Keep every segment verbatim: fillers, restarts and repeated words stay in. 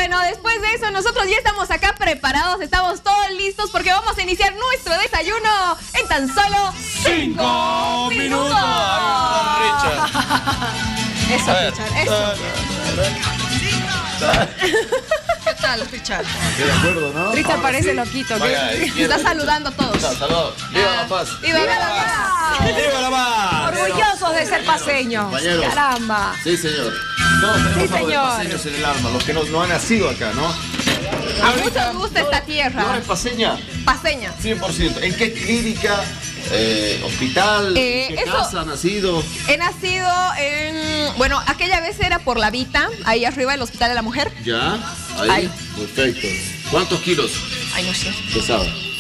bueno, después de eso nosotros ya estamos acá preparados, estamos todos listos porque vamos a iniciar nuestro desayuno en tan solo cinco minutos. Richard. Eso, Richard, eso. ¿Qué tal, Richard? De acuerdo, ¿no? Richard Ahora parece sí. loquito. Vaya, ¿Qué? Está saludando a todos. Saludos. ¡Viva la paz! ¡Viva la paz! ¡Viva la paz! Orgullosos de ser paseños. Compañeros. Caramba. Sí, señor. Todos tenemos Sí, algo de señor. paseños en el alma, los que no, no han nacido acá, ¿no? A muchos nos gusta esta ¿No tierra. eres paseña? Paseña. cien por ciento. ¿En qué clínica, eh, hospital, Eh, en qué eso- casa ha nacido? He nacido en... Bueno, aquella vez era por La Vita, ahí arriba del Hospital de la Mujer. ¿Ya? Ahí. Ahí. Perfecto. ¿Cuántos kilos Ay, no sé. pesaba?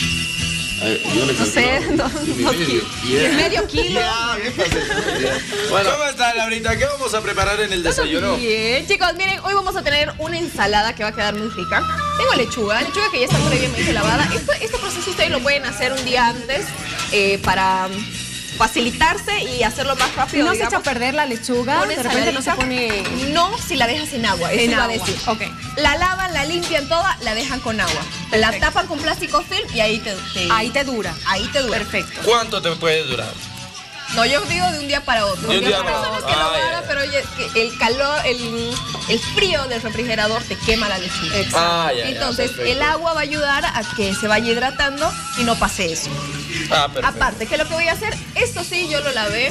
Ay, yo le No sé, calculaba. no- Y no- medio. y medio kilo. Ya, bien paseña. Bueno, ¿Cómo está, Laurita? ¿Qué vamos a preparar en el desayuno? Bien, chicos, miren, hoy vamos a tener una ensalada que va a quedar muy rica. Tengo lechuga, lechuga que ya está previamente lavada. Esto- este proceso ustedes lo pueden hacer un día antes eh, para facilitarse y hacerlo más Si rápido. no se echa a digamos. perder la lechuga, Una de repente no se ensaladita. pone No, si la dejas en agua, eso en iba a agua. decir. Ok. La lavan, la limpian toda, la dejan con agua. La Perfecto. tapan con plástico film y ahí te, te- Ahí te dura. ahí te dura. Perfecto. ¿Cuánto te puede durar? No, yo digo de un día para otro. De un día Hay para personas otro. que lo Ah, hagan, ya, ya. pero oye, que el calor, el, el frío del refrigerador te quema la lechuga. Ah, ya, ya, Entonces, perfecto. el agua va a ayudar a que se vaya hidratando y no pase eso. Ah, perfecto. Aparte, que lo que voy a hacer, esto sí, yo lo lavé.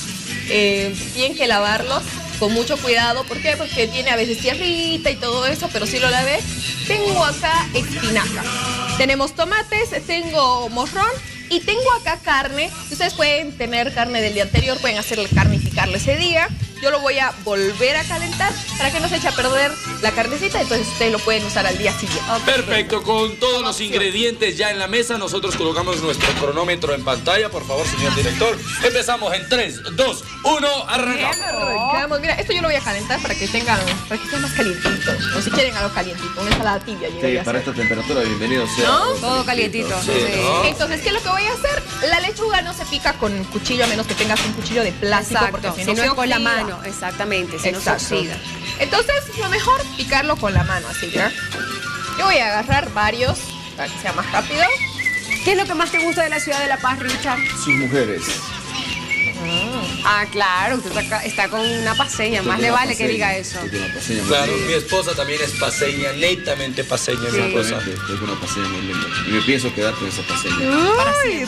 Eh, tienen que lavarlos con mucho cuidado. ¿Por qué? Porque tiene a veces tierrita y todo eso, pero sí lo lavé. Tengo acá espinaca. Tenemos tomates, tengo morrón y tengo acá carne. Ustedes pueden tener carne del día anterior, pueden hacerle carnificarle ese día. Yo lo voy a volver a calentar para que no se eche a perder la carnecita, entonces ustedes lo pueden usar al día siguiente. Perfecto, con todos los ingredientes ya en la mesa, nosotros colocamos nuestro cronómetro en pantalla, por favor, señor director. Empezamos en tres, dos, uno, arrancamos. Arrancamos. Mira, esto yo lo voy a calentar para que tengan, para que estén más calientitos. O si quieren algo calientito, una ensalada tibia. yo voy sí, a para hacer. esta temperatura, bienvenido sea. ¿No? Todo calientito. Sí, Sí. ¿no? Entonces, ¿qué es lo que voy a hacer? La lechuga no se pica con cuchillo a menos que tengas un cuchillo de plástico. Exacto. Porque Si no se es con la oxida. mano, exactamente. Si no se Exacto. oxida. Entonces, lo mejor, picarlo con la mano, así, ¿ya? Yo voy a agarrar varios para que sea más rápido. ¿Qué es lo que más te gusta de la ciudad de La Paz, Richard? Sus mujeres. Ah, claro, usted está, está con una paseña. Más Soy le una vale que paseña, diga eso. soy una paseña muy Claro, linda. mi esposa también es paseña, netamente paseña, Sí. mi esposa. Exactamente, es una paseña muy linda. Y me pienso quedar con esa paseña. ¡Ay,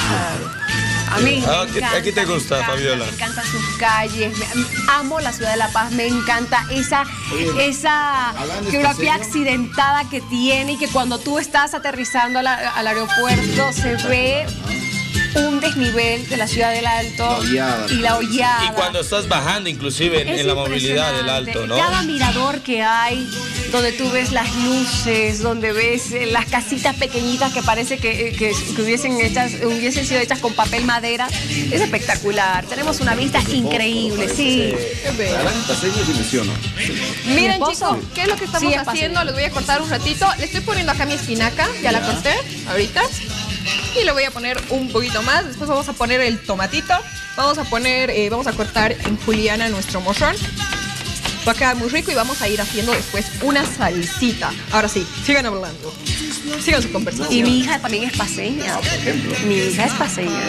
A mí Ah, me ¿qué- encanta, a ti te me gusta, encanta, Fabiola? Me encantan sus calles, me- amo la ciudad de La Paz, me encanta esa, Oye, esa hablando geografía espaceño. accidentada que tiene y que cuando tú estás aterrizando a la- al aeropuerto se ve un desnivel de la ciudad del Alto La hollada. y la hollada. Y cuando estás bajando, inclusive en, Es en la movilidad del impresionante. alto, ¿no? Cada mirador que hay, donde tú ves las luces, donde ves eh, las casitas pequeñitas que parece que, eh, que, que hubiesen, hechas, hubiesen sido hechas con papel madera, es espectacular. Tenemos una vista increíble, sí. La gran paseña dimensiona. Miren, esposo? chicos, ¿qué es lo que estamos Sí, es haciendo? paseño. Les voy a cortar un ratito. Le estoy poniendo acá mi espinaca, ya, la Ya. corté ahorita. Y le voy a poner un poquito más. Después vamos a poner el tomatito. Vamos a poner, eh, vamos a cortar en juliana nuestro morrón. Va a quedar muy rico y vamos a ir haciendo después una salsita. Ahora sí, sigan hablando. Sigan su conversación. Y mi hija también es paseña. Por ejemplo. Mi hija es paseña.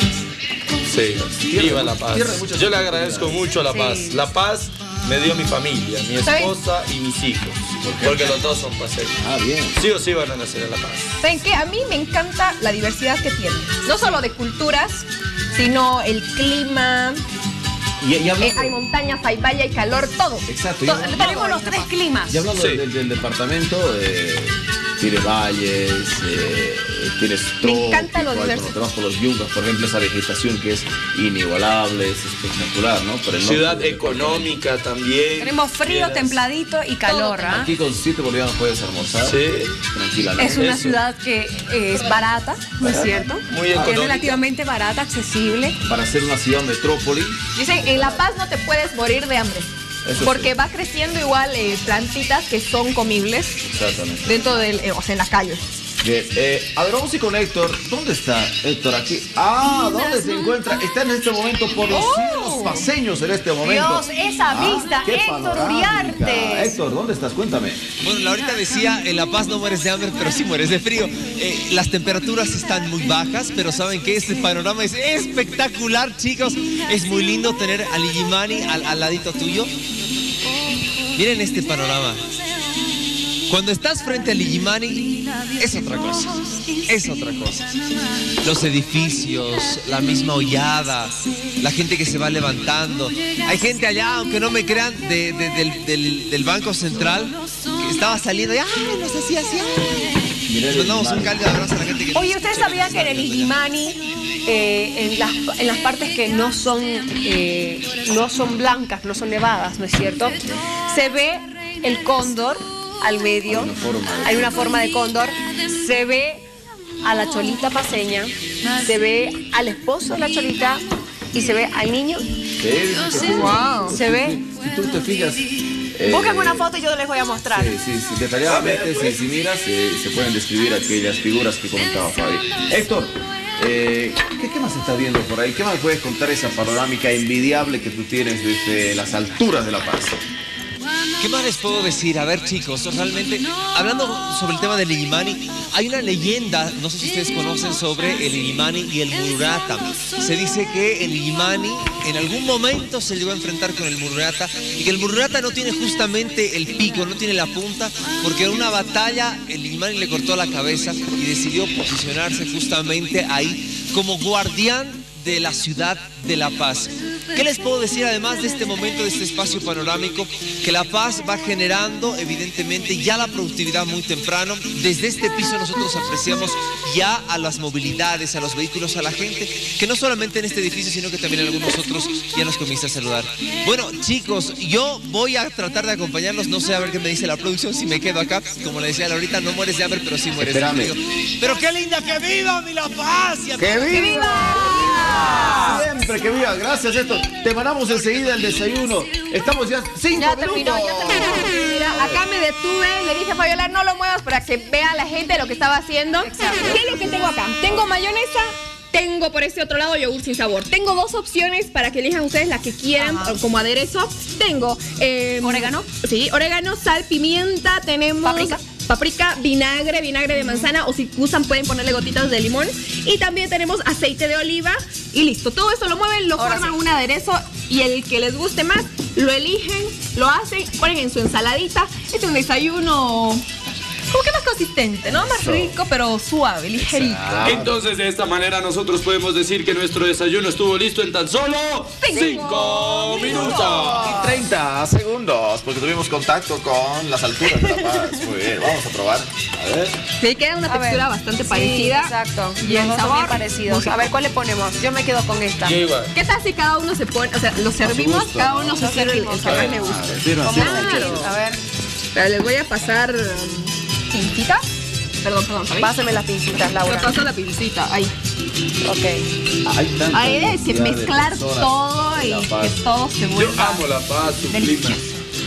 Sí, viva La Paz. Tierra de muchas Yo le agradezco mucho a La Sí. Paz. La Paz me dio mi familia, mi ¿Saben? esposa y mis hijos. Porque los dos son paseños. Ah, bien. Sí o sí van a nacer en La Paz. ¿Saben qué? A mí me encanta la diversidad que tiene. No solo de culturas, sino el clima. Y, y hablando, Eh, hay montañas, hay valle, hay calor, todo. exacto. Y To- hablando, Tenemos los tres climas. y hablando Sí. del, del departamento, eh, tiene valles, eh, tienes Me trópico, encanta lo hay diverso. cuando te vas por los yungas, por ejemplo, esa vegetación que es inigualable, es espectacular, ¿no? Por el norte Ciudad del económica también. Tenemos frío, Quieras. templadito y calor. ¿ah? Aquí con siete bolivianos puedes almorzar Sí. tranquilamente. Es una Eso. ciudad que eh, es barata, ¿no es cierto? Muy Es económica. relativamente barata, accesible. Para ser una ciudad metrópoli, Dicen, en La Paz no te puedes morir de hambre. Eso Porque sí. va creciendo igual eh, plantitas que son comibles exactamente. dentro del, eh, o sea, en la calle. Bien, eh, a ver, vamos a ir con Héctor. ¿Dónde está Héctor aquí? Ah, ¿dónde se encuentra? Está en este momento por los Oh. cielos paseños en este momento. Dios, esa vista, qué Héctor panorámica. Uriarte. Héctor, ¿dónde estás? Cuéntame. Bueno, Laurita decía, en La Paz no mueres de hambre, pero sí mueres de frío. Eh, las temperaturas están muy bajas, pero ¿saben qué? Este panorama es espectacular, chicos. Es muy lindo tener a Lillimani al, al ladito tuyo. Miren este panorama. Cuando estás frente a Lillimani, es otra cosa. Es otra cosa. Los edificios, la misma hollada, la gente que se va levantando. Hay gente allá, aunque no me crean, de, de, del, del, del Banco Central, que estaba saliendo y ¡ay, nos hacía así! Les mandamos un cálido abrazo a la gente que... Oye, ¿ustedes sabían que en el Illimani, eh, en, las, en las partes que no son, eh, no son blancas, no son nevadas, ¿no es cierto? Se ve el cóndor al medio, Hay una forma de hay una forma de cóndor, se ve a la cholita paseña, se ve al esposo de la cholita y se ve al niño. Sí, Wow. Se ve. Si tú te fijas... eh, Busquen una foto y yo les voy a mostrar. Sí, sí, sí, detalladamente, si, si miras, eh, se pueden describir aquellas figuras que comentaba Fabi. Héctor, eh, ¿qué, ¿qué más estás viendo por ahí? ¿Qué más puedes contar esa panorámica envidiable que tú tienes desde las alturas de La Paz? ¿Qué más les puedo decir? A ver, chicos, realmente, hablando sobre el tema del Illimani, hay una leyenda, no sé si ustedes conocen, sobre el Illimani y el Mururata. Se dice que el Illimani en algún momento se llegó a enfrentar con el Mururata y que el Mururata no tiene justamente el pico, no tiene la punta, porque en una batalla el Illimani le cortó la cabeza y decidió posicionarse justamente ahí como guardián de la ciudad de La Paz. ¿Qué les puedo decir además de este momento, de este espacio panorámico? Que La Paz va generando evidentemente ya la productividad muy temprano. Desde este piso nosotros apreciamos ya a las movilidades, a los vehículos, a la gente, que no solamente en este edificio, sino que también en algunos otros ya nos comienza a saludar. Bueno, chicos, yo voy a tratar de acompañarlos, no sé a ver qué me dice la producción, si me quedo acá. Como le decía Laurita, no mueres de hambre, pero sí mueres Espérame. de frío. Pero qué linda, que viva mi La Paz. Y a ¡Que todos. viva! Siempre que viva, gracias Héctor. Te mandamos enseguida el desayuno. Estamos ya cinco Ya minutos. terminó, ya terminó. Mira, acá me detuve, le dije a Fabiola, no lo muevas para que vea la gente lo que estaba haciendo. ¿Qué es lo que tengo acá? Tengo mayonesa, tengo por este otro lado yogur sin sabor. Tengo dos opciones para que elijan ustedes la que quieran. Ajá. Como aderezo. Tengo eh, ¿Orégano? Sí, orégano, sal, pimienta, tenemos Paprika. paprika, vinagre, vinagre de manzana, o si usan pueden ponerle gotitas de limón. Y también tenemos aceite de oliva y listo. Todo eso lo mueven, lo Ahora forman sí. un aderezo y el que les guste más lo eligen, lo hacen, ponen en su ensaladita. Este es un desayuno como que más consistente, ¿no? Más Eso. rico, pero suave, ligerito. Exacto. Entonces, de esta manera nosotros podemos decir que nuestro desayuno estuvo listo en tan solo Cinco cinco minutos. Y treinta segundos, porque tuvimos contacto con las alturas de La Paz. Muy bien, vamos a probar. A ver. Sí, queda una A textura ver. bastante Sí, parecida. exacto. Y el Los dos son sabor bien parecidos. muy rico. A ver, ¿cuál le ponemos? Yo me quedo con esta. Yo igual. ¿Qué tal si cada uno se pone, o sea, lo servimos, gusto, cada ¿no? uno se Lo sirve el, el servimos. que A más ver, le a gusta? ver, sirvan, ¿Cómo sirvan. es el Claro. chip? A ver, Pero les voy a pasar um, pincitas. Perdón, perdón, ¿sabes? pásame las pincitas, Me Laura. paso la pincita, ahí. Ok. Hay tanta Ahí es cantidad de mezclar personas todo en y La Paz. que todo se Yo vuelva amo La Paz, su clima. delicioso.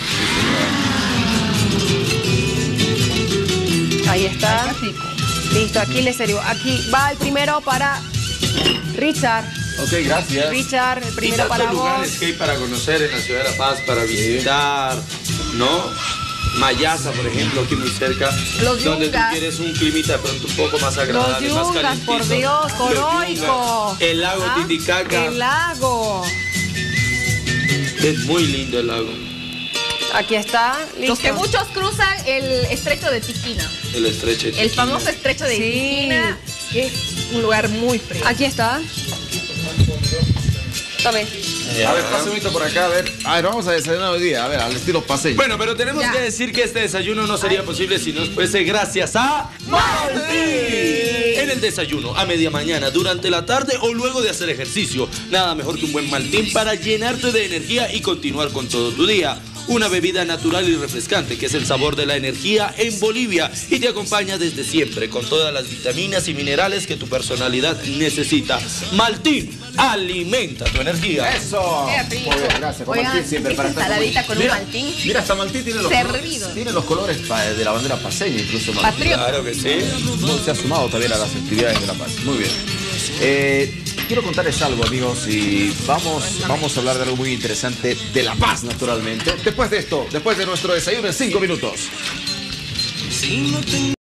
Ahí está. Qué rico. Listo, aquí le sirvo. Aquí va el primero para Richard. Ok, gracias. Richard, el Y primero tantos para lugares vos. que hay para conocer en la ciudad de La Paz, para visitar, ¿no? Mayasa, por ejemplo, aquí muy cerca. Los donde tú Yungas. quieres un climita de pronto un poco más Los agradable, más Yungas, calentito. por Dios, Los Coroico. Yungas, el lago Ah, Titicaca. El lago. Es muy lindo el lago. Aquí está. Listo. Los que muchos cruzan el estrecho de Tiquina. El estrecho de El Tiquina. famoso estrecho de Sí. Tiquina, que es un lugar muy frío. Aquí está. Tome. A ver, pase un momento por acá, a ver. A ver, vamos a desayunar hoy día, a ver, al estilo paseño. Bueno, pero tenemos Ya. que decir que este desayuno no sería posible si no fuese gracias a Maltín. En el desayuno, a media mañana, durante la tarde o luego de hacer ejercicio. Nada mejor que un buen Maltín para llenarte de energía y continuar con todo tu día. Una bebida natural y refrescante que es el sabor de la energía en Bolivia y te acompaña desde siempre con todas las vitaminas y minerales que tu personalidad necesita. Maltín, alimenta tu energía. Eso. Qué rico. Muy bien, gracias. Juan Oigan, Martín, siempre esta para estar ensaladita muy- con un Mira, maltín. Mira, hasta Maltín tiene los Servido. colores, tiene los colores pa- de la bandera paseña, incluso Maltín. Patriota. Claro que sí. No, se ha sumado también a las actividades de La Paz. Muy bien. Eh, quiero contarles algo, amigos, y vamos, vamos a hablar de algo muy interesante de La Paz, naturalmente. Después de esto, después de nuestro desayuno en cinco minutos.